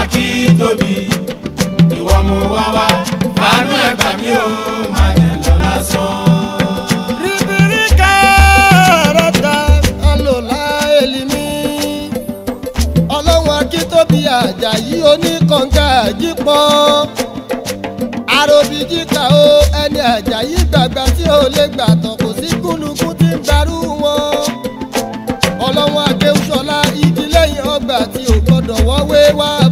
Akíntóbi ìwọ mo wá wá àánú ẹ̀gbà mi ò máa jẹ lọ lásán. Ribirika rata alola elimi Ọlọ́run Akíntóbi Àjàyí oníkànga àjípọ̀ àròbìjíkà o ẹni Àjàyí gbàgbà tí ò lè gbàtàn kò sí gúnlùkún tí ń darú wọn. Ọlọ́run Akéwùsọ́lá igi lẹ́yìn ọgbà tí ò gbọ́dọ̀ wọ́wé wá.